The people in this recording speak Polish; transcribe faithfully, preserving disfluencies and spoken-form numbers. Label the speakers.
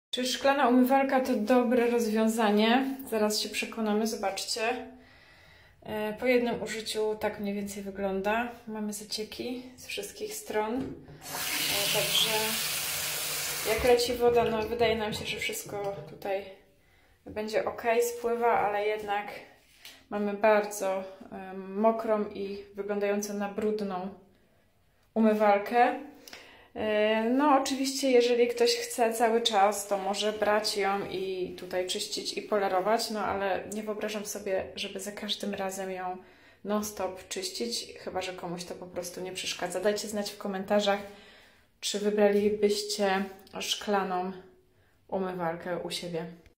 Speaker 1: Czy szklana umywalka to dobre rozwiązanie? Zaraz się przekonamy, zobaczcie. Po jednym użyciu tak mniej więcej wygląda. Mamy zacieki z wszystkich stron. Także jak leci woda, no wydaje nam się, że wszystko tutaj będzie ok, spływa, ale jednak mamy bardzo mokrą i wyglądającą na brudną umywalkę. No oczywiście, jeżeli ktoś chce cały czas, to może brać ją i tutaj czyścić i polerować, no ale nie wyobrażam sobie, żeby za każdym razem ją non-stop czyścić, chyba że komuś to po prostu nie przeszkadza. Dajcie znać w komentarzach, czy wybralibyście szklaną umywalkę u siebie.